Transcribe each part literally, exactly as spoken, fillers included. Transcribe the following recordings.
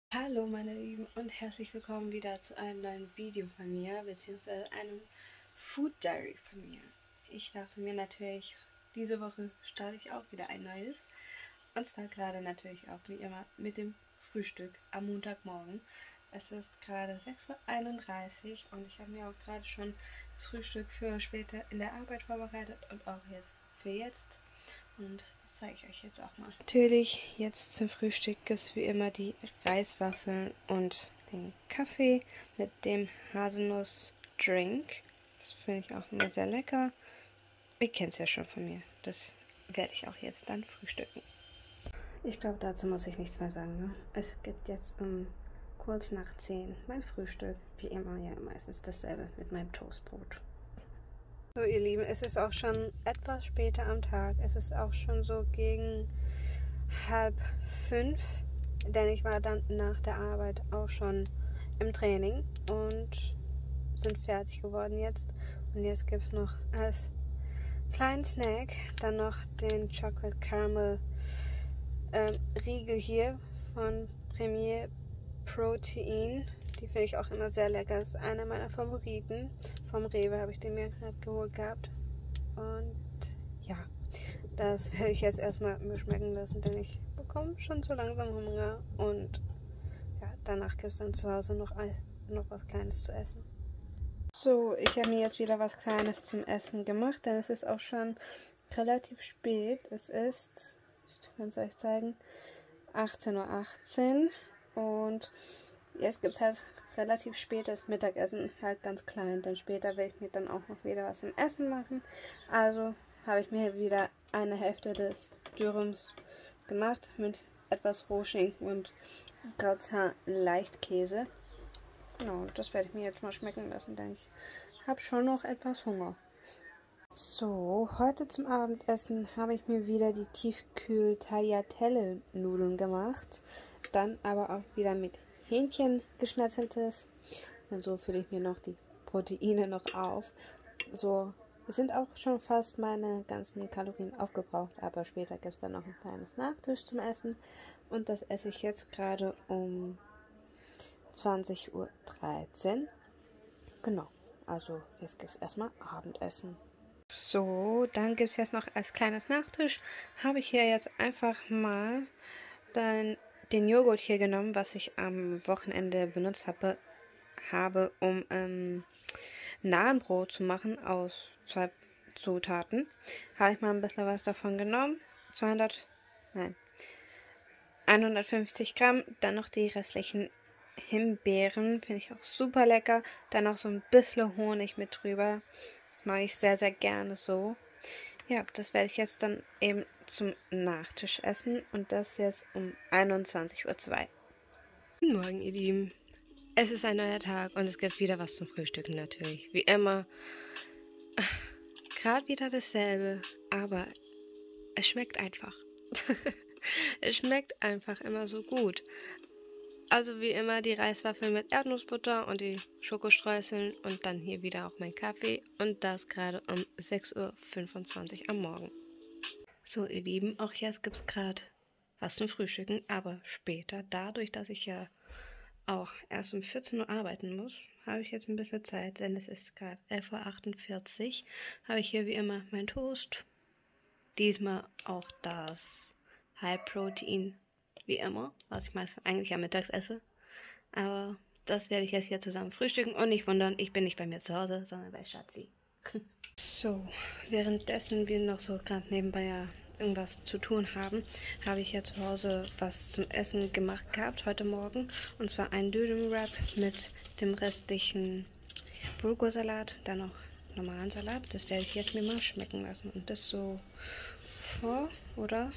Hallo meine Lieben und herzlich willkommen wieder zu einem neuen Video von mir, beziehungsweise einem Food Diary von mir. Ich dachte mir natürlich, diese Woche starte ich auch wieder ein neues. Und zwar gerade natürlich auch wie immer mit dem Frühstück am Montagmorgen. Es ist gerade sechs Uhr einunddreißig und ich habe mir auch gerade schon das Frühstück für später in der Arbeit vorbereitet und auch jetzt für jetzt. Und das zeige ich euch jetzt auch mal. Natürlich, jetzt zum Frühstück gibt es wie immer die Reiswaffeln und den Kaffee mit dem Haselnuss-Drink. Das finde ich auch immer sehr lecker. Ihr kennt es ja schon von mir. Das werde ich auch jetzt dann frühstücken. Ich glaube, dazu muss ich nichts mehr sagen. Ne? Es gibt jetzt um kurz nach zehn mein Frühstück. Wie immer ja meistens dasselbe mit meinem Toastbrot. So ihr Lieben, es ist auch schon etwas später am Tag. Es ist auch schon so gegen halb fünf, denn ich war dann nach der Arbeit auch schon im Training und sind fertig geworden jetzt. Und jetzt gibt es noch als kleinen Snack dann noch den Chocolate Caramel ähm, Riegel hier von Premier Protein. Die finde ich auch immer sehr lecker. Das ist einer meiner Favoriten. Vom Rewe habe ich den mir gerade geholt gehabt. Und ja, das werde ich jetzt erstmal mir schmecken lassen, denn ich bekomme schon so langsam Hunger. Und ja, danach gibt es dann zu Hause noch, noch was Kleines zu essen. So, ich habe mir jetzt wieder was Kleines zum Essen gemacht, denn es ist auch schon relativ spät. Es ist, ich kann es euch zeigen, achtzehn Uhr achtzehn und jetzt gibt es halt relativ spätes Mittagessen, halt ganz klein, denn später werde ich mir dann auch noch wieder was zum Essen machen. Also habe ich mir wieder eine Hälfte des Dürums gemacht mit etwas Rohschinken und Gratin Leichtkäse. Genau, das werde ich mir jetzt mal schmecken lassen, denn ich habe schon noch etwas Hunger. So, heute zum Abendessen habe ich mir wieder die Tiefkühl-Tagliatelle-Nudeln gemacht. Dann aber auch wieder mit Hähnchen geschnetzeltes. Und so fülle ich mir noch die Proteine noch auf. So, es sind auch schon fast meine ganzen Kalorien aufgebraucht, aber später gibt es dann noch ein kleines Nachtisch zum Essen. Und das esse ich jetzt gerade um zwanzig Uhr dreizehn. Genau, also jetzt gibt es erstmal Abendessen. So, dann gibt es jetzt noch als kleines Nachtisch, habe ich hier jetzt einfach mal dann den Joghurt hier genommen, was ich am Wochenende benutzt habe, habe um ähm, Nahenbrot zu machen aus zwei Zutaten. Habe ich mal ein bisschen was davon genommen, zweihundert, nein, hundertfünfzig Gramm, dann noch die restlichen Himbeeren, finde ich auch super lecker, dann noch so ein bisschen Honig mit drüber. Das mag ich sehr, sehr gerne so. Ja, das werde ich jetzt dann eben zum Nachtisch essen und das jetzt um einundzwanzig Uhr zwei. Guten Morgen, ihr Lieben. Es ist ein neuer Tag und es gibt wieder was zum Frühstücken natürlich. Wie immer. Gerade wieder dasselbe, aber es schmeckt einfach. Es schmeckt einfach immer so gut. Also wie immer die Reiswaffeln mit Erdnussbutter und die Schokostreuseln und dann hier wieder auch mein Kaffee und das gerade um sechs Uhr fünfundzwanzig am Morgen. So ihr Lieben, auch jetzt gibt es gerade was zum Frühstücken, aber später, dadurch, dass ich ja auch erst um vierzehn Uhr arbeiten muss, habe ich jetzt ein bisschen Zeit, denn es ist gerade elf Uhr achtundvierzig, habe ich hier wie immer mein Toast, diesmal auch das High Protein, wie immer, was ich meist eigentlich am Mittags esse. Aber das werde ich jetzt hier zusammen frühstücken und nicht wundern, ich bin nicht bei mir zu Hause, sondern bei Schatzi. So, währenddessen wir noch so gerade nebenbei ja irgendwas zu tun haben, habe ich ja zu Hause was zum Essen gemacht gehabt heute Morgen. Und zwar ein Dürüm-Wrap mit dem restlichen Bulgursalat, dann noch normalen Salat. Das werde ich jetzt mir mal schmecken lassen. Und das so vor, oder?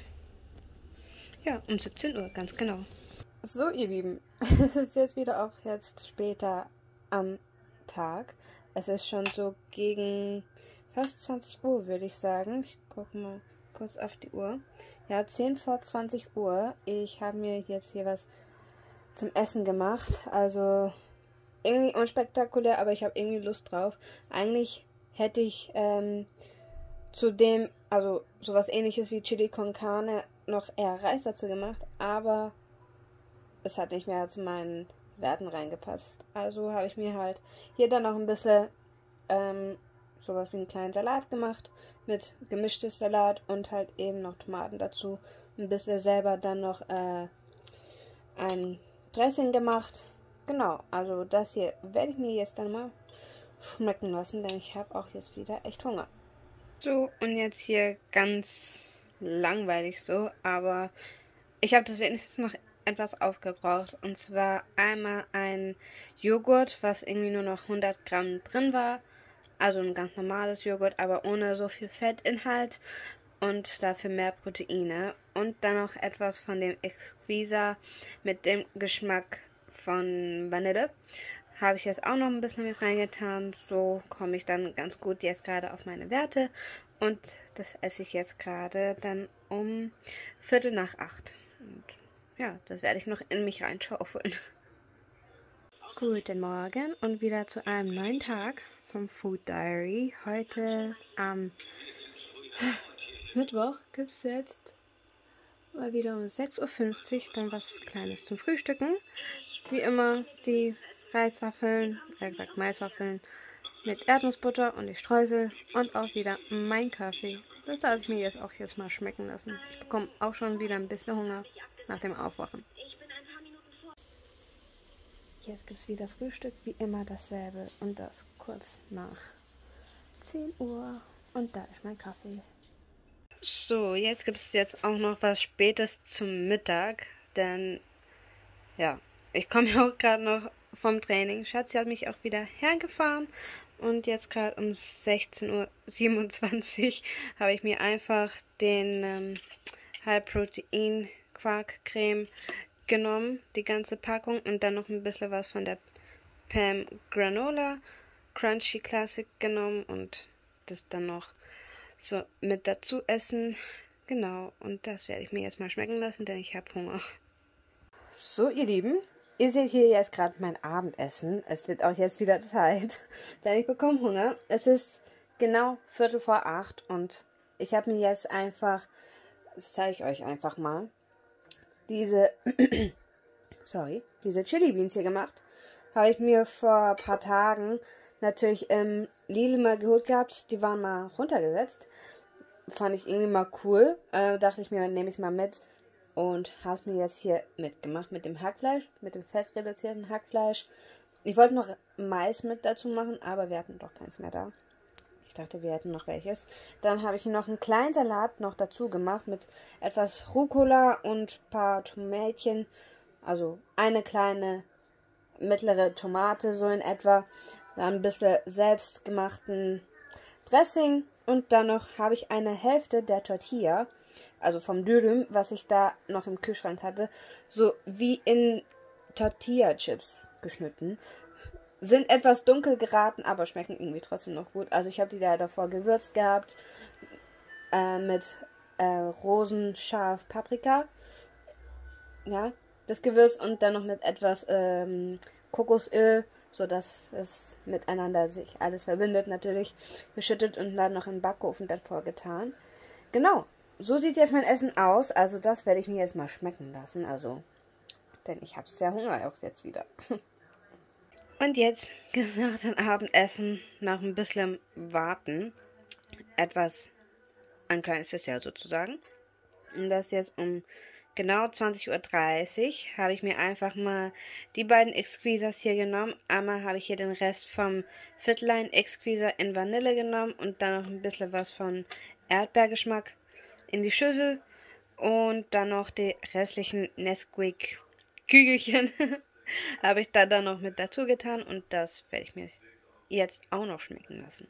Ja, um siebzehn Uhr, ganz genau. So, ihr Lieben, es ist jetzt wieder auch jetzt später am Tag. Es ist schon so gegen fast zwanzig Uhr, würde ich sagen. Ich gucke mal kurz auf die Uhr. Ja, zehn vor zwanzig Uhr. Ich habe mir jetzt hier was zum Essen gemacht. Also irgendwie unspektakulär, aber ich habe irgendwie Lust drauf. Eigentlich hätte ich ähm, zu dem, also sowas ähnliches wie Chili con Carne, noch eher Reis dazu gemacht, aber es hat nicht mehr zu meinen Werten reingepasst. Also habe ich mir halt hier dann noch ein bisschen ähm, sowas wie einen kleinen Salat gemacht mit gemischtes Salat und halt eben noch Tomaten dazu. Ein bisschen selber dann noch äh, ein Dressing gemacht. Genau, also das hier werde ich mir jetzt dann mal schmecken lassen, denn ich habe auch jetzt wieder echt Hunger. So, und jetzt hier ganz langweilig so, aber ich habe das wenigstens noch etwas aufgebraucht. Und zwar einmal ein Joghurt, was irgendwie nur noch hundert Gramm drin war. Also ein ganz normales Joghurt, aber ohne so viel Fettinhalt und dafür mehr Proteine. Und dann noch etwas von dem Exquisa mit dem Geschmack von Vanille. Habe ich jetzt auch noch ein bisschen mit reingetan. So komme ich dann ganz gut jetzt gerade auf meine Werte. Und das esse ich jetzt gerade dann um Viertel nach acht. Und ja, das werde ich noch in mich reinschaufeln. Guten Morgen und wieder zu einem neuen Tag zum Food Diary. Heute am Mittwoch gibt es jetzt mal wieder um sechs Uhr fünfzig dann was Kleines zum Frühstücken. Wie immer die Reiswaffeln, äh gesagt Maiswaffeln mit Erdnussbutter und die Streusel und auch wieder mein Kaffee. Das lasse ich mir jetzt auch jetzt mal schmecken lassen. Ich bekomme auch schon wieder ein bisschen Hunger nach dem Aufwachen. Jetzt gibt es wieder Frühstück, wie immer dasselbe und das kurz nach zehn Uhr und da ist mein Kaffee. So, jetzt gibt es jetzt auch noch was Spätes zum Mittag, denn ja, ich komme ja auch gerade noch vom Training. Schatzi hat mich auch wieder hergefahren und jetzt gerade um sechzehn Uhr siebenundzwanzig habe ich mir einfach den ähm, Halbprotein-Quarkcreme genommen, die ganze Packung und dann noch ein bisschen was von der Pam Granola Crunchy Classic genommen und das dann noch so mit dazu essen. Genau, und das werde ich mir jetzt mal schmecken lassen, denn ich habe Hunger. So, ihr Lieben, ihr seht hier jetzt gerade mein Abendessen. Es wird auch jetzt wieder Zeit, denn ich bekomme Hunger. Es ist genau Viertel vor acht und ich habe mir jetzt einfach, das zeige ich euch einfach mal, diese, sorry, diese Chili Beans hier gemacht. Habe ich mir vor ein paar Tagen natürlich im Lidl mal geholt gehabt. Die waren mal runtergesetzt. Fand ich irgendwie mal cool. Äh, dachte ich mir, nehme ich es mal mit. Und habe es mir jetzt hier mitgemacht mit dem Hackfleisch, mit dem fettreduzierten Hackfleisch. Ich wollte noch Mais mit dazu machen, aber wir hatten doch keins mehr da. Ich dachte, wir hätten noch welches. Dann habe ich noch einen kleinen Salat noch dazu gemacht mit etwas Rucola und ein paar Tomätchen. Also eine kleine mittlere Tomate so in etwa. Dann ein bisschen selbstgemachten Dressing. Und dann noch habe ich eine Hälfte der Tortilla, also vom Dürüm, was ich da noch im Kühlschrank hatte, so wie in Tortilla-Chips geschnitten. Sind etwas dunkel geraten, aber schmecken irgendwie trotzdem noch gut. Also ich habe die da davor gewürzt gehabt äh, mit äh, Rosenscharf Paprika. Ja, das Gewürz und dann noch mit etwas ähm, Kokosöl, sodass es miteinander sich alles verbindet, natürlich geschüttet und dann noch im Backofen davor getan. Genau, so sieht jetzt mein Essen aus. Also das werde ich mir jetzt mal schmecken lassen. Also, denn ich habe sehr Hunger auch jetzt wieder. Und jetzt gibt es nach dem Abendessen noch ein bisschen warten. Etwas, ein kleines Dessert sozusagen. Und das jetzt um genau zwanzig Uhr dreißig habe ich mir einfach mal die beiden Exquisas hier genommen. Einmal habe ich hier den Rest vom Fitline Exquisa in Vanille genommen und dann noch ein bisschen was von Erdbeergeschmack in die Schüssel. Und dann noch die restlichen Nesquik Kügelchen habe ich da dann noch mit dazu getan und das werde ich mir jetzt auch noch schmecken lassen.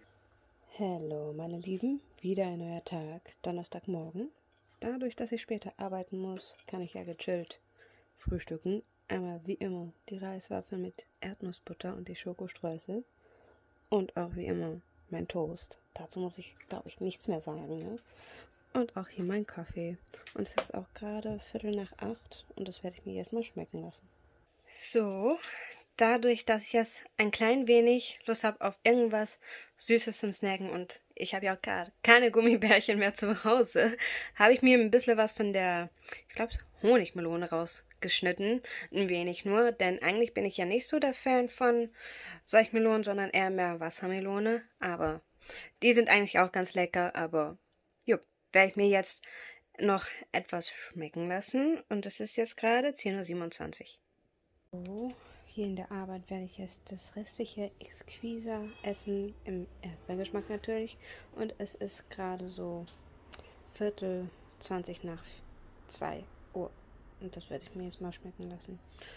Hallo meine Lieben, wieder ein neuer Tag, Donnerstagmorgen. Dadurch, dass ich später arbeiten muss, kann ich ja gechillt frühstücken. Einmal wie immer die Reiswaffeln mit Erdnussbutter und die Schokostreusel. Und auch wie immer mein Toast. Dazu muss ich, glaube ich, nichts mehr sagen. Ne? Und auch hier mein Kaffee. Und es ist auch gerade Viertel nach acht und das werde ich mir jetzt mal schmecken lassen. So, dadurch, dass ich jetzt ein klein wenig Lust habe auf irgendwas Süßes zum Snacken und ich habe ja auch gerade keine Gummibärchen mehr zu Hause, habe ich mir ein bisschen was von der, ich glaube, Honigmelone rausgesucht. geschnitten, ein wenig nur, denn eigentlich bin ich ja nicht so der Fan von solchen Melonen, sondern eher mehr Wassermelone, aber die sind eigentlich auch ganz lecker, aber jupp, werde ich mir jetzt noch etwas schmecken lassen und es ist jetzt gerade zehn Uhr siebenundzwanzig. So, hier in der Arbeit werde ich jetzt das restliche Exquisa essen, im Erdbeergeschmack natürlich, und es ist gerade so Viertel zwanzig nach zwei Uhr und das werde ich mir jetzt mal schmecken lassen.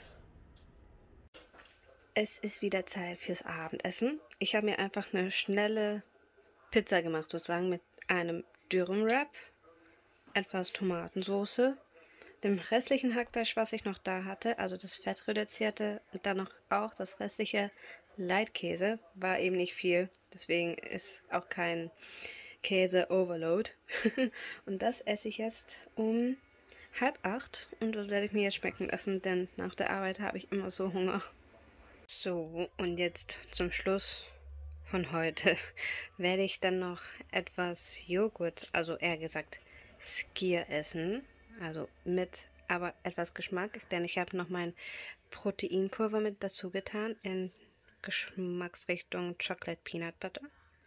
Es ist wieder Zeit fürs Abendessen. Ich habe mir einfach eine schnelle Pizza gemacht, sozusagen mit einem Dürrenwrap, etwas Tomatensauce, dem restlichen Hackfleisch, was ich noch da hatte, also das fettreduzierte, und dann noch auch das restliche Leitkäse, war eben nicht viel, deswegen ist auch kein Käse-Overload. Und das esse ich jetzt um halb acht und das werde ich mir jetzt schmecken lassen, denn nach der Arbeit habe ich immer so Hunger. So, und jetzt zum Schluss von heute werde ich dann noch etwas Joghurt, also eher gesagt Skyr essen, also mit aber etwas Geschmack, denn ich habe noch mein Proteinpulver mit dazu getan in Geschmacksrichtung Chocolate Peanut Butter.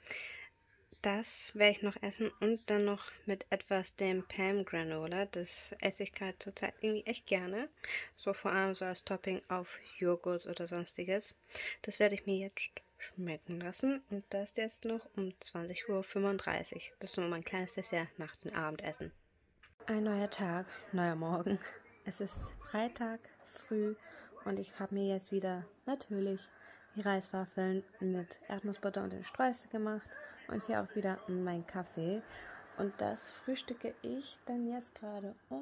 Das werde ich noch essen und dann noch mit etwas dem Pam Granola. Das esse ich gerade zurzeit irgendwie echt gerne. So vor allem so als Topping auf Joghurt oder sonstiges. Das werde ich mir jetzt schmecken lassen. Und das jetzt noch um zwanzig Uhr fünfunddreißig. Das ist nur mein kleines Dessert nach dem Abendessen. Ein neuer Tag, neuer Morgen. Es ist Freitag früh und ich habe mir jetzt wieder natürlich die Reiswaffeln mit Erdnussbutter und den Streusel gemacht. Und hier auch wieder mein Kaffee. Und das frühstücke ich dann jetzt gerade um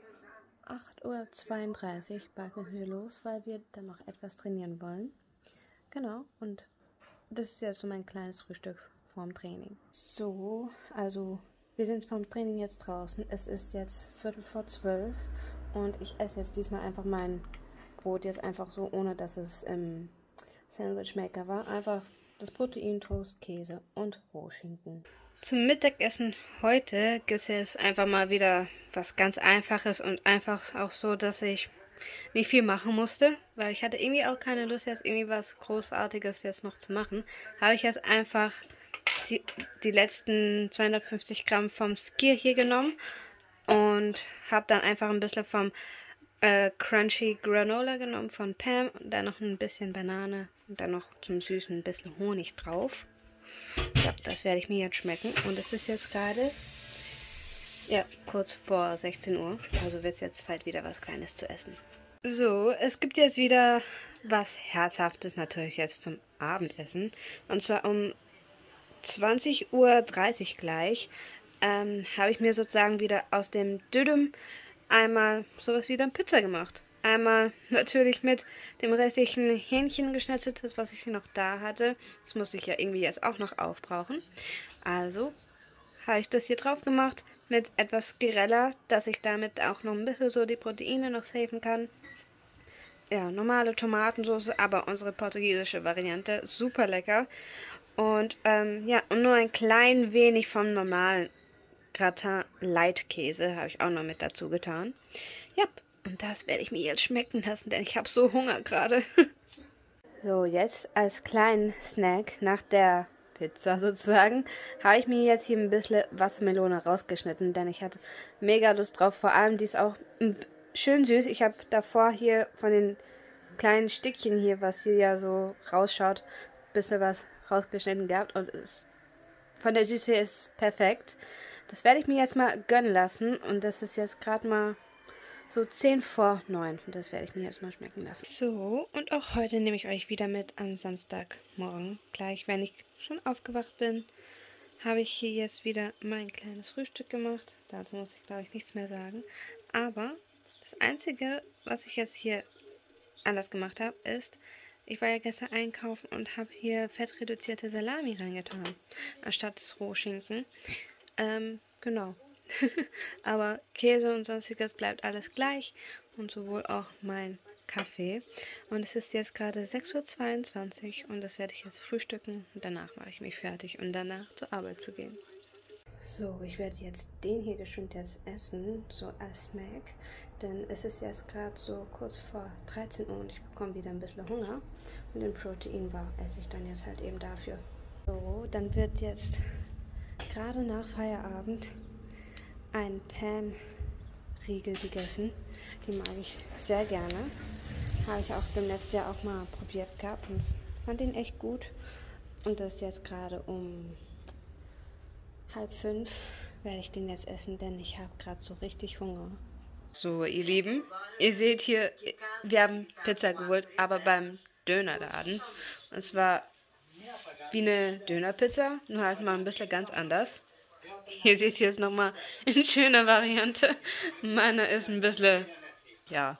acht Uhr zweiunddreißig. Bald mit mir los, weil wir dann noch etwas trainieren wollen. Genau, und das ist jetzt so mein kleines Frühstück vorm Training. So, also wir sind vom Training jetzt draußen. Es ist jetzt Viertel vor zwölf und ich esse jetzt diesmal einfach mein Brot jetzt einfach so, ohne dass es im Sandwichmaker war. Einfach das Proteintoast, Käse und Rohschinken. Zum Mittagessen heute gibt es jetzt einfach mal wieder was ganz Einfaches und einfach auch so, dass ich nicht viel machen musste, weil ich hatte irgendwie auch keine Lust, jetzt irgendwie was Großartiges jetzt noch zu machen. Habe ich jetzt einfach die, die letzten zweihundertfünfzig Gramm vom Skyr hier genommen und habe dann einfach ein bisschen vom Äh, Crunchy Granola genommen von Pam und dann noch ein bisschen Banane und dann noch zum Süßen ein bisschen Honig drauf. Ja, das werde ich mir jetzt schmecken und es ist jetzt gerade ja, kurz vor sechzehn Uhr, also wird es jetzt Zeit, wieder was Kleines zu essen. So, es gibt jetzt wieder was Herzhaftes natürlich jetzt zum Abendessen und zwar um zwanzig Uhr dreißig gleich ähm, habe ich mir sozusagen wieder aus dem Dödem einmal sowas wie dann Pizza gemacht. Einmal natürlich mit dem restlichen Hähnchen geschnetzeltes, was ich noch da hatte. Das muss ich ja irgendwie jetzt auch noch aufbrauchen. Also habe ich das hier drauf gemacht mit etwas Girella, dass ich damit auch noch ein bisschen so die Proteine noch safen kann. Ja, normale Tomatensauce, aber unsere portugiesische Variante. Super lecker. Und ähm, ja, und nur ein klein wenig vom normalen Gratin Leitkäse habe ich auch noch mit dazu getan. Ja, und das werde ich mir jetzt schmecken lassen, denn ich habe so Hunger gerade. So, jetzt als kleinen Snack nach der Pizza sozusagen, habe ich mir jetzt hier ein bisschen Wassermelone rausgeschnitten, denn ich hatte mega Lust drauf. Vor allem, die ist auch schön süß. Ich habe davor hier von den kleinen Stückchen hier, was hier ja so rausschaut, ein bisschen was rausgeschnitten gehabt und ist, von der Süße ist perfekt. Das werde ich mir jetzt mal gönnen lassen und das ist jetzt gerade mal so zehn vor neun und das werde ich mir jetzt mal schmecken lassen. So, und auch heute nehme ich euch wieder mit am Samstagmorgen. Gleich, wenn ich schon aufgewacht bin, habe ich hier jetzt wieder mein kleines Frühstück gemacht. Dazu muss ich, glaube ich, nichts mehr sagen. Aber das Einzige, was ich jetzt hier anders gemacht habe, ist, ich war ja gestern einkaufen und habe hier fettreduzierte Salami reingetan, anstatt des Rohschinken. Ähm, genau. Aber Käse und sonstiges bleibt alles gleich und sowohl auch mein Kaffee. Und es ist jetzt gerade sechs Uhr zweiundzwanzig und das werde ich jetzt frühstücken und danach mache ich mich fertig, um danach zur Arbeit zu gehen. So, ich werde jetzt den hier geschwind jetzt essen, so als Snack, denn es ist jetzt gerade so kurz vor dreizehn Uhr und ich bekomme wieder ein bisschen Hunger und den Proteinbar esse ich dann jetzt halt eben dafür. So, dann wird jetzt gerade nach Feierabend ein Pam-Riegel gegessen. Die mag ich sehr gerne. Habe ich auch dem letzten Jahr auch mal probiert gehabt und fand den echt gut. Und das ist jetzt gerade um halb fünf, werde ich den jetzt essen, denn ich habe gerade so richtig Hunger. So, ihr Lieben, ihr seht hier, wir haben Pizza geholt, aber beim Dönerladen. Und zwar wie eine Dönerpizza, nur halt mal ein bisschen ganz anders. Hier seht ihr es nochmal in schöner Variante. Meine ist ein bisschen, ja,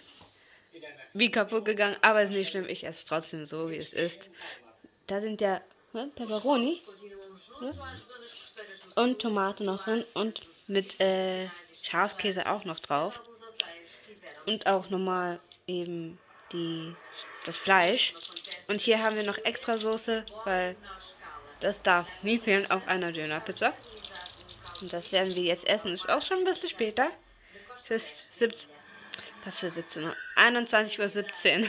wie kaputt gegangen, aber ist nicht schlimm. Ich esse es trotzdem so, wie es ist. Da sind ja ne, Pepperoni ne? Und Tomate noch drin und mit äh, Schafskäse auch noch drauf. Und auch nochmal eben die, das Fleisch. Und hier haben wir noch extra Soße, weil das darf nie fehlen auf einer Dönerpizza. Und das werden wir jetzt essen. Ist auch schon ein bisschen später. Es ist siebzehn, was für siebzehn Uhr? einundzwanzig Uhr siebzehn.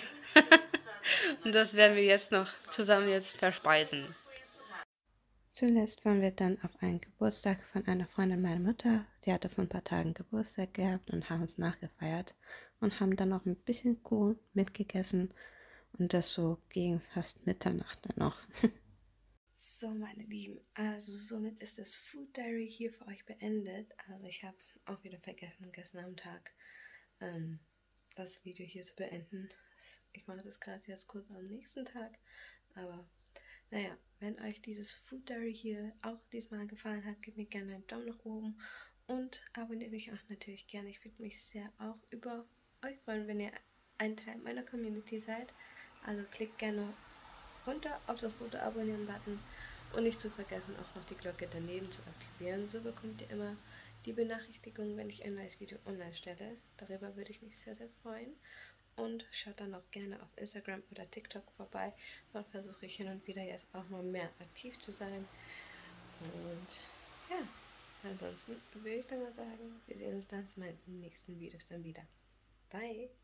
Und das werden wir jetzt noch zusammen jetzt verspeisen. Zuletzt waren wir dann auf einen Geburtstag von einer Freundin meiner Mutter. Die hatte vor ein paar Tagen Geburtstag gehabt und haben uns nachgefeiert und haben dann noch ein bisschen Kuchen mitgegessen und das so gegen fast Mitternacht dann noch. So, meine Lieben, also somit ist das Food Diary hier für euch beendet. Also ich habe auch wieder vergessen, gestern am Tag ähm, das Video hier zu beenden. Ich mache das gerade jetzt kurz am nächsten Tag, aber naja, wenn euch dieses Food Diary hier auch diesmal gefallen hat, gebt mir gerne einen Daumen nach oben und abonniert mich auch natürlich gerne. Ich würde mich sehr auch über euch freuen, wenn ihr ein Teil meiner Community seid. Also klickt gerne runter auf das rote Abonnieren-Button und nicht zu vergessen, auch noch die Glocke daneben zu aktivieren. So bekommt ihr immer die Benachrichtigung, wenn ich ein neues Video online stelle. Darüber würde ich mich sehr, sehr freuen. Und schaut dann auch gerne auf Instagram oder TikTok vorbei. Dort versuche ich hin und wieder jetzt auch mal mehr aktiv zu sein. Und ja, ansonsten würde ich dann mal sagen, wir sehen uns dann zu meinen nächsten Videos dann wieder. Bye!